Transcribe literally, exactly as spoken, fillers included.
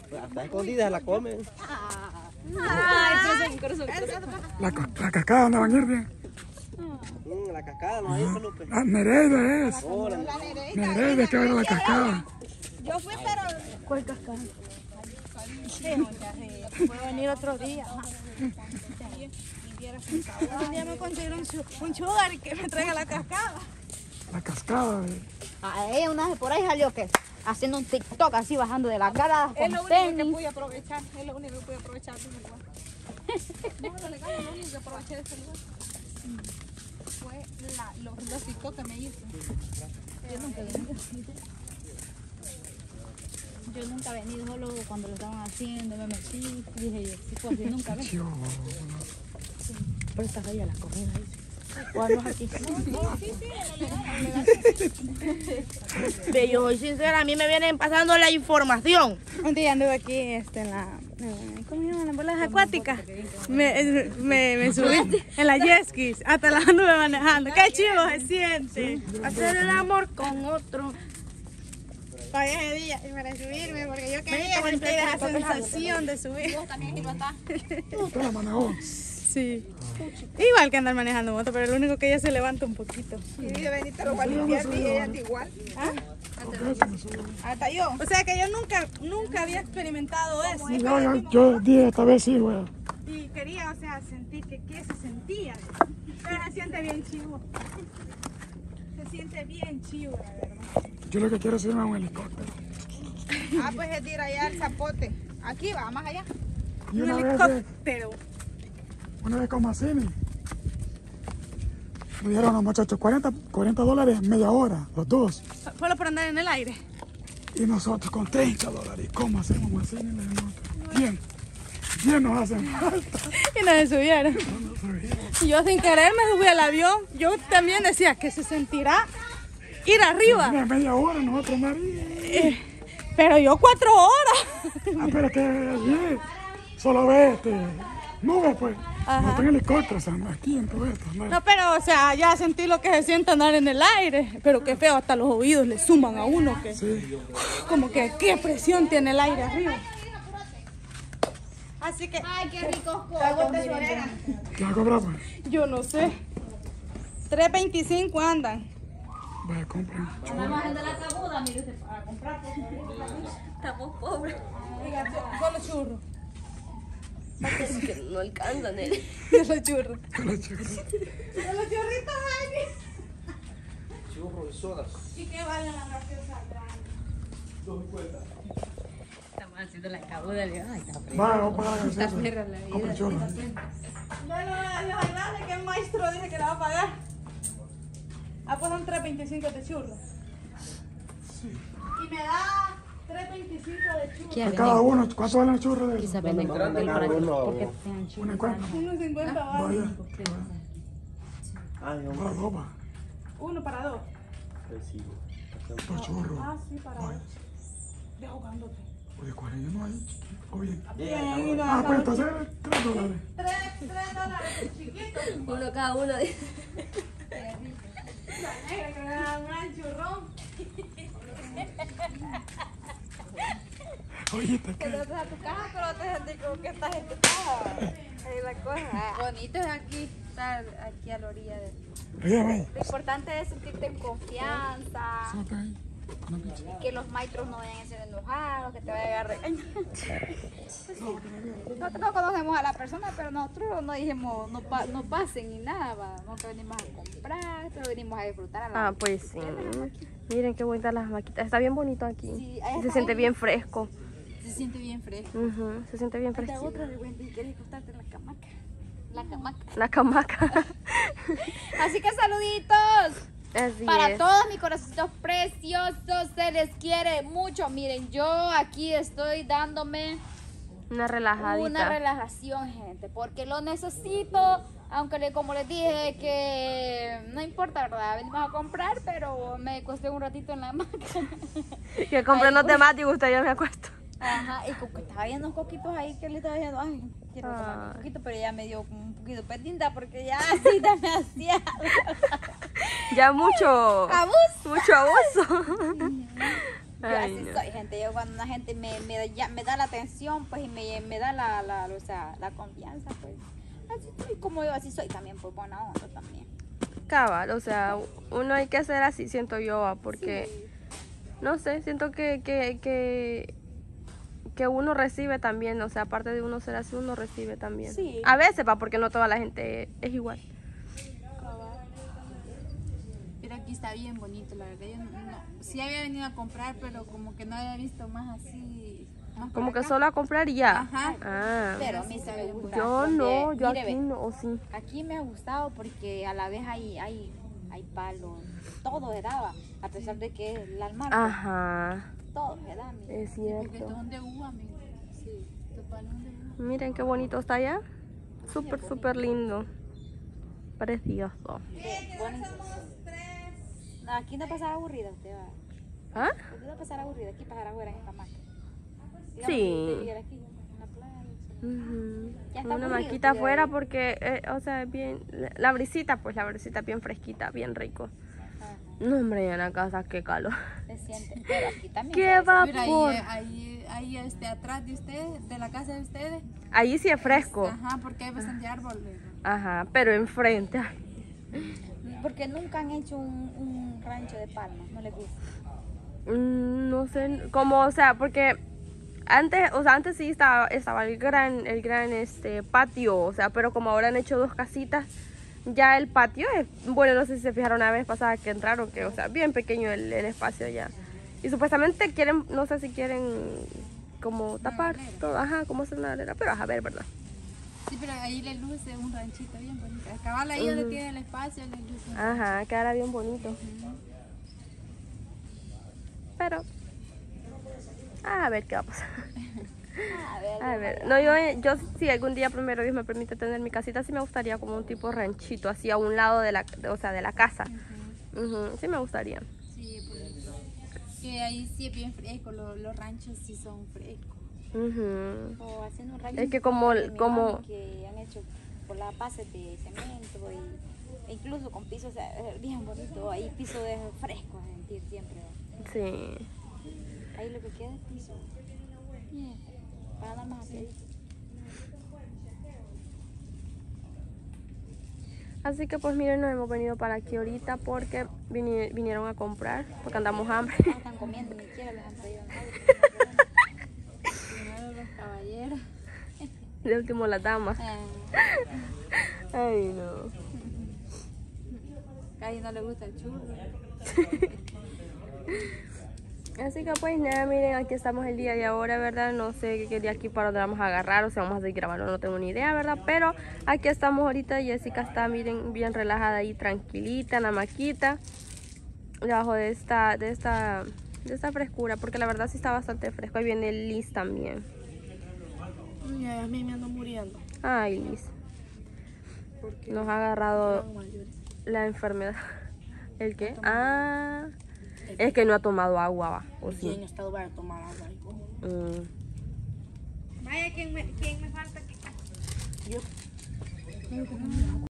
Hasta escondidas la comen. Ay, La, la cascada no van a ir bien. Mm, la cascada no va a ir, Felipe. La Nereida es. Oh, la- Nereida que va a ir a la cascada. yo fui, pero... ¿Cuál cascada? Puedo venir otro día. Un día me conseguir un, su- un sugar que me traiga la cascada. La cascada. eh. A ella una vez por ahí salió que haciendo un TikTok así bajando de la cara Es lo con único que tenis. pude aprovechar. Es lo único que pude aprovechar de ese lugar. No, lo legal es lo único que aproveché de ese lugar. Fue la, los, los TikTok que me hizo. Yo nunca he venido. Yo nunca he venido, solo cuando lo estaban haciendo me metí. Dije yo, sí, pues yo nunca vengo. Chivo. Pero estas ahí a las comidas. ¿Cuándo aquí? Ve, yo soy sincera, a mí me vienen pasando la información. Un día anduve aquí este, en la... ¿Cómo se llaman las bolas acuáticas? Me, me, me subí en la jet skis. Hasta las anduve manejando. ¡Qué chivo se siente! Hacer el amor con otro. Para ese día y para subirme, porque yo quería sentir esa sensación de subir. Usted la manejó. Sí. Igual que andar manejando moto, pero lo único que ella se levanta un poquito. Hasta yo. O sea que yo nunca, nunca había experimentado eso. Yo, yo, yo dije esta vez sí, güey. Y quería, o sea, sentir que qué se sentía. Pero se siente bien chivo. Se siente bien chivo, la verdad. Yo lo que quiero es irme a un helicóptero. Ah, pues es ir allá al zapote. Aquí va, más allá. Y Un una vez, eh, helicóptero. una vez con Massini, me dieron los muchachos cuarenta, cuarenta dólares media hora, los dos. Solo por andar en el aire. Y nosotros con treinta dólares. ¿Cómo hacemos Massini? Le dijimos, bien, bien nos hacen falta. Y nos subieron. No nos subimos. Yo sin querer me subí al avión. Yo también decía que se sentirá ir arriba. Mira, media hora nosotros, María. Eh, pero yo cuatro horas. Ah, pero que allí solo ve este, nubes, pues. No están helicópteros, o sea, aquí en todo esto. ¿no? No, pero o sea, ya sentí lo que se siente andar en el aire. Pero qué feo, hasta los oídos le suman a uno. Que, Sí. como que qué presión tiene el aire arriba. Así que Ay, qué ricos ¿Qué va a cobrar, pues? yo no sé. tres veinticinco andan. Vaya, compren. La imagen de la cabuda, mire usted, para comprar. Estamos pobres. Solo churros. Que no alcanzan, ¿eh? Solo churros. Con la chica. Solo churritos, Jaime. Churro y sodas. ¿Y qué valen las gaseosas? Estamos haciendo la cabuda. Ay, está frío. Vaya, vamos a pagar la gaseosa. perra la vida. Compren chorro. Bueno, adiós, grande que el maestro dice que la va a pagar. Ah, pues son tres veinticinco de churros. Y me da tres veinticinco de churros. A cada uno, ¿cuánto valen los churros de eso? Quizás venden Grande, cóctel para que uno. porque sean churros. Una encuesta. uno cincuenta vale. Vaya. Ay, Para dos, va. Uno para dos. Sí. Dos churros. Ah, sí, para dos. De ahogándote. Oye, ¿cuál es? Yo no hay. Oye. Bien, y no Ah, hay pues nada. entonces tres dólares. Tres, tres dólares chiquitos. Uno cada uno. La negra que me da un gran churrón. Oye, te Que quedas. no estás a tu casa, pero te sentís como que estás en tu casa. Es la cosa. Bonito es aquí, estar aquí a la orilla de... Oye, ve. Lo importante es sentirte en confianza. Suelta ahí. Una picha. Que los maestros no vayan a ser enojados, que te vayan a regañar. Nosotros no conocemos a la persona, pero nosotros no dijimos no, pa no pasen ni nada. Va. Nosotros venimos a comprar, solo venimos a disfrutar a la Ah, pues sí. Miren qué bonitas las maquitas. Está bien bonito aquí. Sí, ahí Se está siente ahí. bien fresco. Se siente bien fresco. Ujú, se siente bien Te fresquito. otra de Wendy y querés acostarte en la camaca. La camaca. La camaca. Así que saluditos. Así Para es. todos mis corazoncitos preciosos, se les quiere mucho. Miren, yo aquí estoy dándome Una relajadita. una relajación, gente, porque lo necesito. Aunque le- como les dije que no importa, ¿verdad? Venimos a comprar, pero me costé un ratito en la máquina. Que compré los demás y usted ya me acuesto. Ajá, y como que estaba viendo unos coquitos ahí que le estaba diciendo, ay, quiero tomar un Ay. poquito, pero ya me dio como un poquito perdida porque ya así demasiado. Ya mucho. Abuso. Mucho abuso. Yo Ay, así no. soy, gente. Yo cuando una gente me, me, da- ya, me da la atención, pues, y me, me da la, la, o sea, la confianza, pues. Así soy, como yo así soy también, pues, buena onda también. Cabal, o sea, uno hay que hacer así, siento yo, va, porque, no sé, siento que, que, que, que uno recibe también, o sea, aparte de uno ser así, uno recibe también. Sí. A veces, va, porque no toda la gente es igual. Pero aquí está bien bonito, la verdad. Yo no, no- sí había venido a comprar, pero como que no había visto más así. Más por Como que acá. solo a comprar y ya. Ajá. Ah, Pero a mí sí me gusta. yo donde- no, yo mire, aquí ve, no, o sí. Aquí me ha gustado porque a la vez hay, hay, hay palos, todo se daba, a pesar de que es la almarca, Ajá, todo se da. mira. es Porque estos cierto. son de uva, amigo. Sí, estos palos son de uva. Miren qué bonito está allá. Súper, súper lindo. Precioso. Qué bonito. No, aquí no pasar aburrida usted va. ¿Ah? Aquí no pasar aburrida, aquí pasar afuera en esta maca. Digamos, Sí. si usted viviera aquí en la playa. Ujú. Ya está Una aburrido, maquita pues, afuera ahí. porque, eh, o sea, es bien, la, la brisita, pues la brisita bien fresquita, bien rico. Ajá, No, hombre, ya en la casa, qué calor. se siente. Pero aquí también. ¡Qué se hace. Mira, ahí, vapor! eh, ahí, ahí este, atrás de ustedes, de la casa de ustedes. Ahí sí es fresco. Ajá, porque hay bastante árbol. Ajá, pero enfrente. ay, Porque nunca han hecho un, un rancho de palmas, no les gusta. mm, No sé, como, o sea, porque antes, o sea, antes sí estaba, estaba el gran, el gran este patio, o sea, pero como ahora han hecho dos casitas, ya el patio es, bueno, no sé si se fijaron la vez pasada que entraron, que, o sea, bien pequeño el, el espacio ya. Y supuestamente quieren, no sé si quieren como tapar todo, ajá, como hacer una arena, pero a ver, ¿verdad? Sí, pero ahí le luce un ranchito bien bonito. Cabal ahí donde tiene el espacio, le luce un Ajá, quedará bien bonito. Pero, a ver qué va a pasar. A ver, A ver, no, yo, yo si algún día primero Dios me permite tener mi casita, sí me gustaría como un tipo ranchito, así a un lado de la, de- o sea, de la casa. Ujú, sí me gustaría. Sí, pues, que ahí sí es bien fresco, los, los ranchos sí son frescos. Ujú. o haciendo un rancho Es que como- de mi como- mami que han hecho por la base de cemento y e incluso con pisos, o sea, es bien bonito, ahí piso de fresco a sentir siempre. ¿no? Sí. Ahí lo que queda es piso. Bien, para nada más hacer. Así que pues miren, nos hemos venido para aquí ahorita porque vini- vinieron a comprar, porque andamos hambre. No están comiendo, ni siquiera les han traído nada. Primero los caballeros. De último las damas. Ah, Ay, no. A ella no le gusta el churro. Así que pues nada, miren, aquí estamos el día de ahora, ¿verdad? No sé qué día aquí para dónde vamos a agarrar, o sea, vamos a seguir grabando, no tengo ni idea, ¿verdad? Pero aquí estamos ahorita, Jessica está, miren, bien relajada ahí, tranquilita, en la maquita, debajo de esta, de esta, de esta frescura, porque la verdad sí está bastante fresco. Ahí viene Liz también. Ay, a mí me ando muriendo. Ay, Liz. Nos ha agarrado la enfermedad. ¿El qué? Ah, es que no ha tomado agua, va. ¿O sí? ¿Quién está para tomar agua? Mm. Vaya, ¿quién me, quién me falta que Yo.